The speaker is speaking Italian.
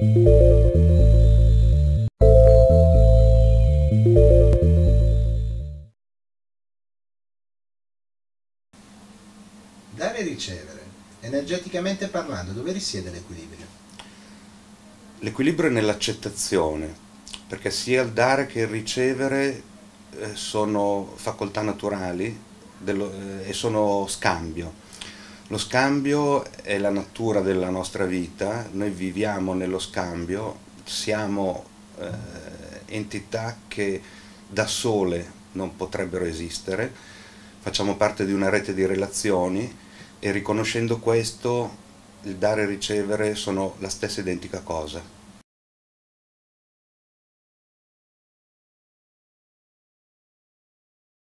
Dare e ricevere, energeticamente parlando, dove risiede l'equilibrio? L'equilibrio è nell'accettazione, perché sia il dare che il ricevere sono facoltà naturali e sono scambio. Lo scambio è la natura della nostra vita, noi viviamo nello scambio, siamo entità che da sole non potrebbero esistere, facciamo parte di una rete di relazioni e riconoscendo questo il dare e ricevere sono la stessa identica cosa.